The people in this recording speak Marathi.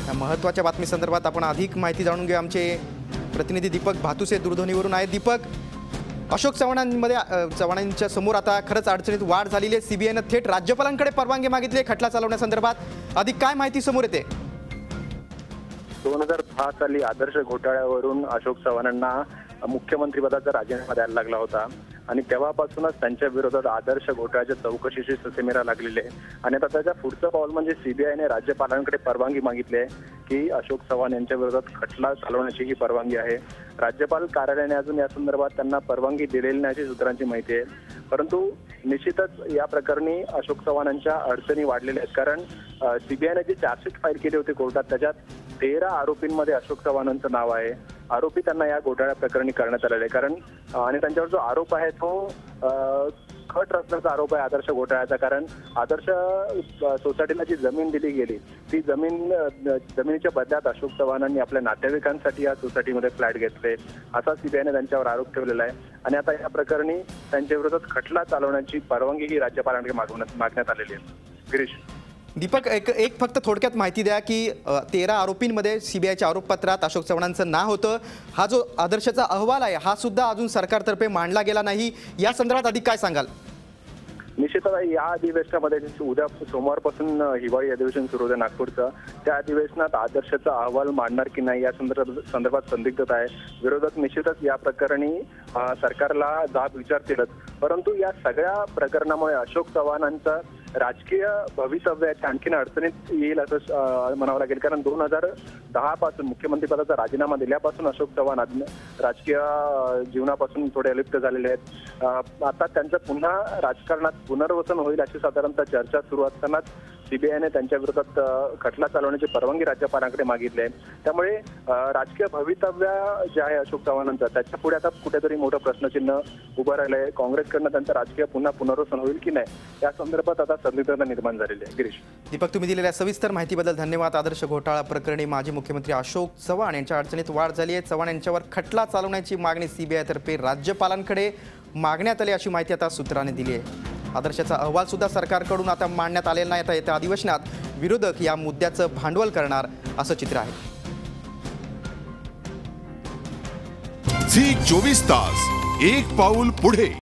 या महत्त्वाच्या बातमी संदर्भात आपण अधिक माहिती जाणून घेऊ। आमचे प्रतिनिधी दीपक भातुसे दूरध्वनीवरून आहेत। दीपक, अशोक चव्हाणांच्या समोर आता खरंच अडचणीत वाढ झालेली आहे। सीबीआयने थेट राज्यपालांकडे परवानगी मागितली खटला चालवण्यासंदर्भात। अधिक काय माहिती समोर येते? 2010 साली आदर्श घोटाळ्यावरून अशोक चव्हाणांना मुख्यमंत्रीपदाचा राजीनामा द्यायला लागला होता आणि तेव्हापासूनच त्यांच्या विरोधात आदर्श घोटाळ्याच्या चौकशीची ससेमिरा लागलेली आहे। आणि आता त्याच्या पुढचं पाऊल म्हणजे सीबीआयने राज्यपालांकडे परवानगी मागितली आहे की अशोक चव्हाण यांच्या विरोधात खटला चालवण्याची ही परवानगी आहे। राज्यपाल कार्यालयाने अजून या संदर्भात त्यांना परवानगी दिलेली नाही अशी सूत्रांची माहिती आहे। परंतु निश्चितच या प्रकरणी अशोक चव्हाणांच्या अडचणी वाढलेल्या आहेत, कारण सीबीआयने जी चार्जशीट फाईल केली होती कोर्टात त्याच्यात 13 आरोपींमध्ये अशोक चव्हाणांचं नाव आहे। आरोपी त्यांना या घोटाळ्या प्रकरणी करण्यात आलेले आहे, कारण आणि त्यांच्यावर जो आरोप आहे तो खट रचण्याचा आरोप आहे आदर्श घोटाळ्याचा। कारण आदर्श सोसायटीला जी जमीन दिली गेली ती जमिनीच्या बदल्यात अशोक चव्हाणांनी आपल्या नातेवाईकांसाठी या सोसायटीमध्ये फ्लॅट घेतले असा सीबीआयने त्यांच्यावर आरोप ठेवलेला आहे। आणि आता या प्रकरणी त्यांच्या विरोधात खटला चालवण्याची परवानगी ही राज्यपालांकडे मागण्यात आलेली आहे। गिरीश, दीपक, एक फक्त थोडक्यात माहिती द्या की 13 आरोपींमध्ये सीबीआयच्या आरोपपत्रात अशोक चव्हाणांचं नाव होतं। हा जो आदर्शचा अहवाल आहे हा सुद्धा अजून सरकारतर्फे मांडला गेला नाही, या संदर्भात अधिक काय सांगाल? निश्चितच या अधिवेशनामध्ये उद्या सोमवारपासून हिवाळी अधिवेशन सुरू होते नागपूरचं। त्या अधिवेशनात आदर्शचा अहवाल मांडणार की नाही या संदर्भात संदिग्धता आहे। विरोधक निश्चितच या प्रकरणी सरकारला जाब विचारतीलच, परंतु या सगळ्या प्रकरणामुळे अशोक चव्हाणांचं राजकीय भवितव्य आणखीन अडचणीत येईल असं म्हणावं लागेल। कारण 2010 पासून मुख्यमंत्रीपदाचा राजीनामा दिल्यापासून अशोक चव्हाण राजकीय जीवनापासून थोडे अलिप्त झालेले आहेत। आता त्यांचं पुन्हा राजकारणात पुनर्वसन होईल अशी साधारणतः चर्चा सुरू असतानाच सीबीआयने त्यांच्या विरोधात खटला चालवण्याची परवानगी राज्यपालांकडे मागितली आहे। त्यामुळे राजकीय भवितव्य जे आहे अशोक चव्हाणांचं त्याच्या पुढे आता कुठेतरी मोठं प्रश्नचिन्ह उभं राहिलं आहे। काँग्रेसकडनं त्यांचं राजकीय पुन्हा पुनर्वसन होईल की नाही या संदर्भात आता संदिग्धता निर्माण झालेली आहे। गिरीश, दीपक, तुम्ही दिलेल्या सविस्तर माहितीबद्दल धन्यवाद। आदर्श घोटाळा प्रकरणी माजी मुख्यमंत्री अशोक चव्हाण यांच्या अडचणीत वाढ झाली आहे। चव्हाण यांच्यावर खटला चालवण्याची मागणी सीबीआयतर्फे राज्यपालांकडे मागण्यात आली अशी माहिती आता सूत्रांनी दिली आहे। आदर्शचा अहवाल सुद्धा सरकारकडून आता मांडण्यात आलेला नाही। आता येत्या अधिवेशनात विरोधक या मुद्द्याचं भांडवल करणार असं चित्र आहे। झी 24 तास, एक पाऊल पुढे।